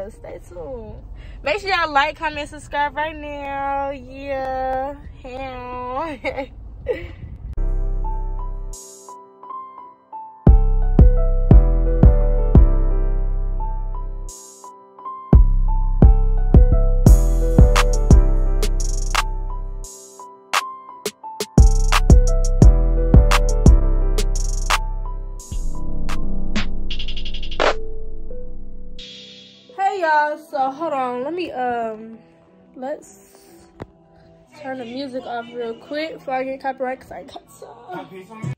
yeah, stay tuned. Make sure y'all like, comment, subscribe right now. Yeah. Y'all, so hold on, let me let's turn the music off real quick before I get copyright, because I got some.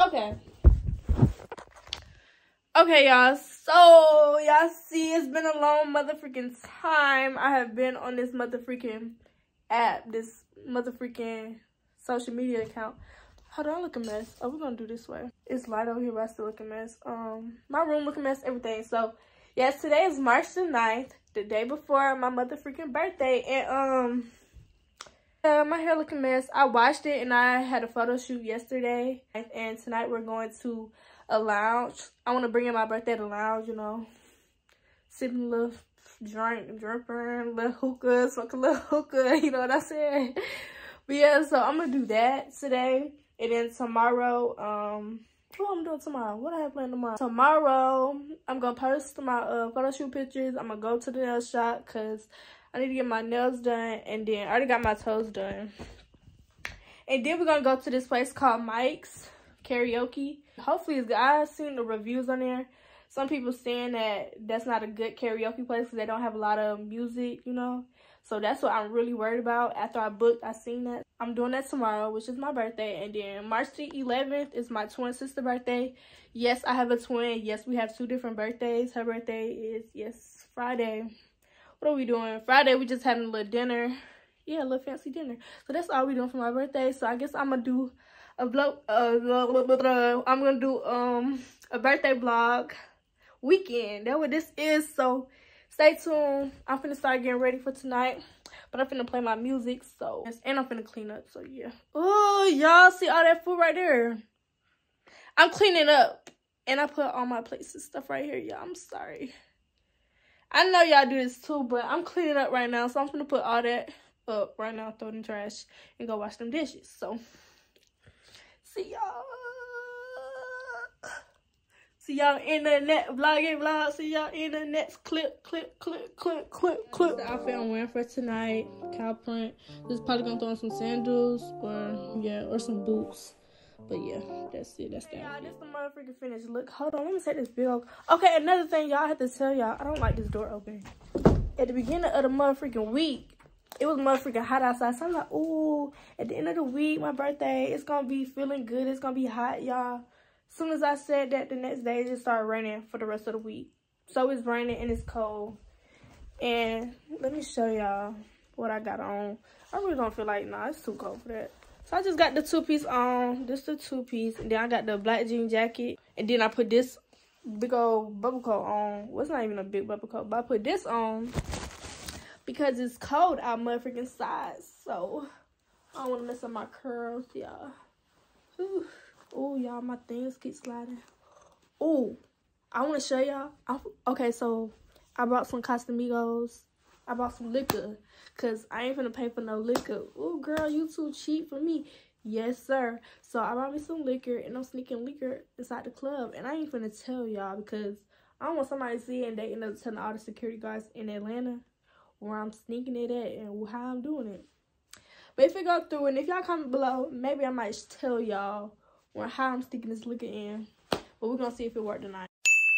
Okay y'all, so y'all see, it's been a long motherfucking time I have been on this motherfucking app, this motherfucking social media account. Hold on, I look a mess. Oh, we're gonna do this way. It's light over here, but I still look a mess. My room look a mess, everything. So yes, today is March the 9th, the day before my motherfucking birthday, and my hair looking a mess. I washed it and I had a photo shoot yesterday, and tonight we're going to a lounge. I want to bring in my birthday to lounge, you know, sipping a little drink, drinking, little hookah, smoking a little hookah, you know what I'm saying? But yeah, so I'm gonna do that today, and then tomorrow, what I'm doing tomorrow? What I have planned tomorrow? Tomorrow, I'm going to post my photo shoot pictures. I'm going to go to the nail shop because I need to get my nails done. And then I already got my toes done. And then we're going to go to this place called Mike's Karaoke. Hopefully it's good. I've seen the reviews on there. Some people saying that that's not a good karaoke place because they don't have a lot of music, you know. So that's what I'm really worried about. After I booked, I seen that. I'm doing that tomorrow, which is my birthday. And then March the 11th is my twin sister birthday. Yes, I have a twin. Yes, we have 2 different birthdays. Her birthday is, yes, Friday. What are we doing? Friday, we just having a little dinner. Yeah, a little fancy dinner. So that's all we doing for my birthday. So I guess I'm going to do a vlog. I'm going to do a birthday vlog weekend. That's what this is. So stay tuned. I'm finna start getting ready for tonight, but I'm finna play my music, so, and I'm finna clean up, so yeah. Oh, y'all see all that food right there? I'm cleaning up, and I put all my plates and stuff right here, y'all. I'm sorry. I know y'all do this too, but I'm cleaning up right now, so I'm finna put all that up right now, throw it in the trash, and go wash them dishes. So, see y'all. See y'all in the next vlog. See y'all in the next clip. The outfit I'm wearing for tonight, cow print. This is probably gonna throw on some sandals or some boots. But yeah, that's it. That's that. Y'all, this is the motherfucking finished look. Hold on, let me take this big old. Okay, another thing y'all have to tell y'all, I don't like this door open. At the beginning of the motherfucking week, it was motherfucking hot outside. So I'm like, ooh, at the end of the week, my birthday, it's gonna be feeling good. It's gonna be hot, y'all. As soon as I said that, the next day it just started raining for the rest of the week. So it's raining and it's cold. And let me show y'all what I got on. I really don't feel like, nah, it's too cold for that. So I just got the 2-piece on. This the 2-piece. And then I got the black jean jacket. And then I put this big old bubble coat on. Well, it's not even a big bubble coat, but I put this on because it's cold out motherfucking side. So I don't want to mess up my curls, y'all. Oh, y'all, my things keep sliding. Oh, I want to show y'all. Okay, so I brought some Casamigos. I bought some liquor because I ain't finna pay for no liquor. Oh, girl, you too cheap for me. Yes, sir. So I brought me some liquor, and I'm sneaking liquor inside the club. And I ain't finna tell y'all because I don't want somebody to see it and they end up telling all the security guards in Atlanta where I'm sneaking it at and how I'm doing it. But if it go through, and if y'all comment below, maybe I might tell y'all or how I'm sticking this liquor in. But we're gonna see if it worked tonight.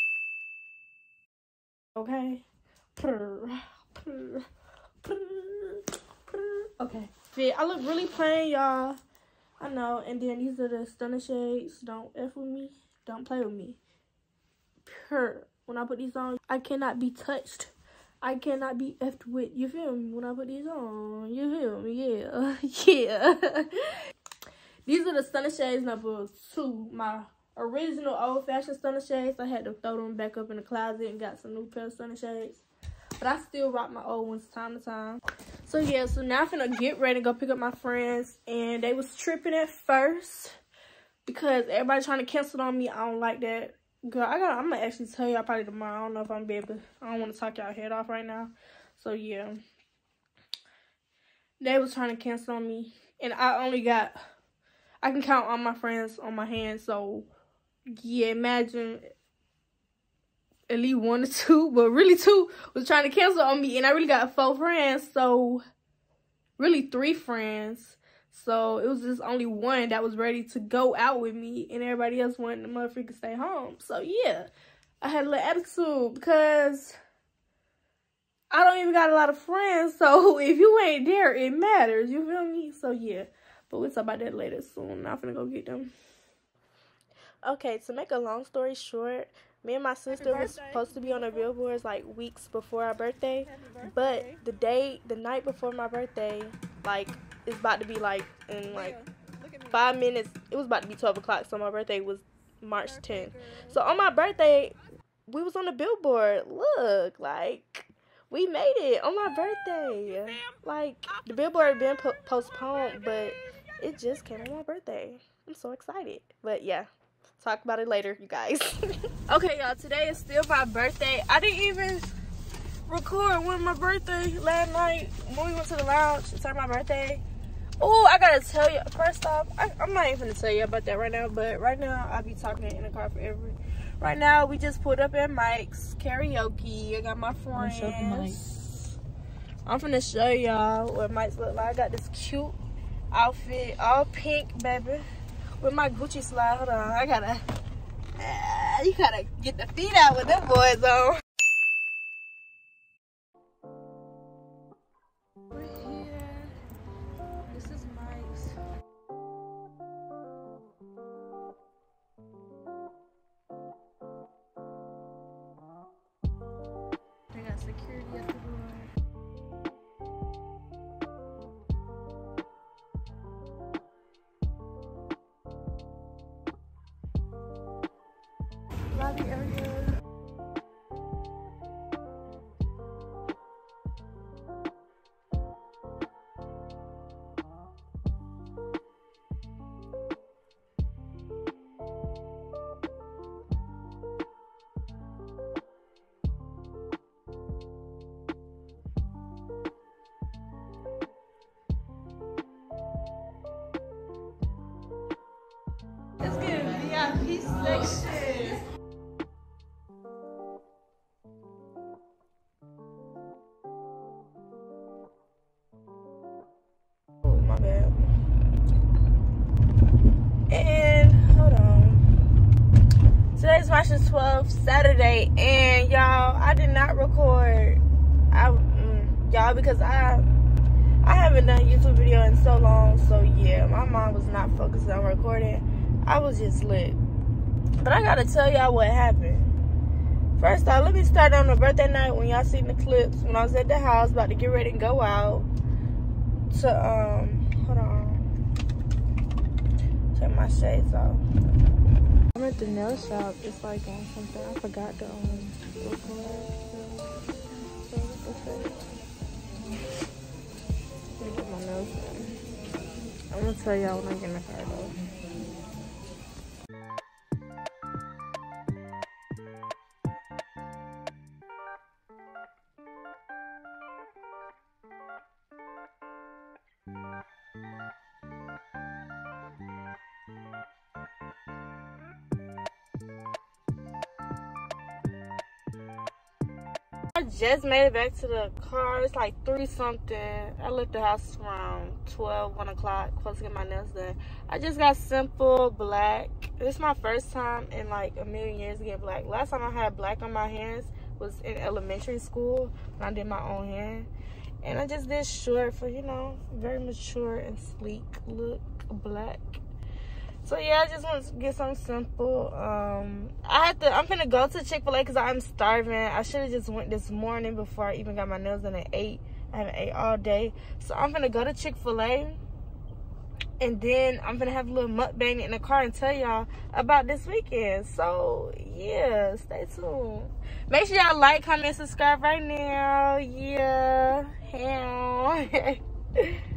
Okay. Okay. I look really plain, y'all. I know. And then these are the stunner shades. Don't F with me. Don't play with me. When I put these on, I cannot be touched. I cannot be effed with. You feel me? When I put these on. You feel me? Yeah. Yeah. These are the stunner shades number 2. My original old-fashioned stunner shades. I had to throw them back up in the closet and got some new pair of stunner shades. But I still rock my old ones time to time. So yeah, so now I'm finna get ready to go pick up my friends. And they was tripping at first because everybody trying to cancel on me. I don't like that. Girl, I'm gonna actually tell y'all probably tomorrow. I don't know if I'm able. I don't want to talk y'all head off right now. So yeah, they was trying to cancel on me, and I can count all my friends on my hand. So yeah, imagine at least 1 or 2, but really 2 was trying to cancel on me, and I really got 4 friends. So really 3 friends. So it was just only 1 that was ready to go out with me, and everybody else wanted to motherfucking stay home. So yeah, I had a little attitude because I don't even got a lot of friends. So if you ain't there, it matters. You feel me? So yeah, but we'll talk about that later soon. I'm finna go get them. Okay, to make a long story short, me and my sister was supposed to be on the billboards like weeks before our birthday, but the night before my birthday, like, it's about to be like in like 5 minutes. It was about to be 12 o'clock, so my birthday was March 10th. So on my birthday, we was on the billboard. Look, like, we made it on my birthday. Like, the billboard had been postponed, but it just came on my birthday. I'm so excited. But yeah, talk about it later, you guys. Okay, y'all, today is still my birthday. I didn't even record when my birthday last night when we went to the lounge to celebrate my birthday. Oh, I gotta tell you, first off, I'm not even gonna tell you about that right now, but right now I'll be talking in the car forever. Right now we just pulled up at Mike's karaoke. I got my friends. I'm finna show y'all what Mike's look like. I got this cute outfit, all pink, baby, with my Gucci slide. Hold on, I gotta, you gotta get the feet out with them boys on. We're here. This is Mike's. They got security at the door. Lobby area. Let's get a VIP section. Oh, my bad. And hold on. Today's March 12th, Saturday, and y'all, I did not record. Y'all, because I haven't done a YouTube video in so long. So yeah, my mom was not focused on recording. I was just lit. But I gotta tell y'all what happened. First off, let me start on the birthday night when y'all seen the clips. When I was at the house about to get ready and go out to hold on. Take my shades off. I'm at the nail shop. It's like on something. I forgot to record. So okay. Let me get my nails done. I'm gonna tell y'all when I get in the car though. I just made it back to the car. It's like 3 something. I left the house around 12, 1 o'clock. Supposed to get my nails done. I just got simple black. This is my first time in like a million years to get black. Last time I had black on my hands was in elementary school when I did my own hair. And I just did short for, you know, very mature and sleek look, black. So yeah, I just want to get something simple. I'm gonna go to Chick-fil-A because I'm starving. I should have just went this morning before I even got my nails done at 8. I haven't ate all day. So I'm gonna go to Chick-fil-A. And then I'm gonna have a little mukbang in the car and tell y'all about this weekend. So yeah, stay tuned. Make sure y'all like, comment, subscribe right now. Yeah. Hell.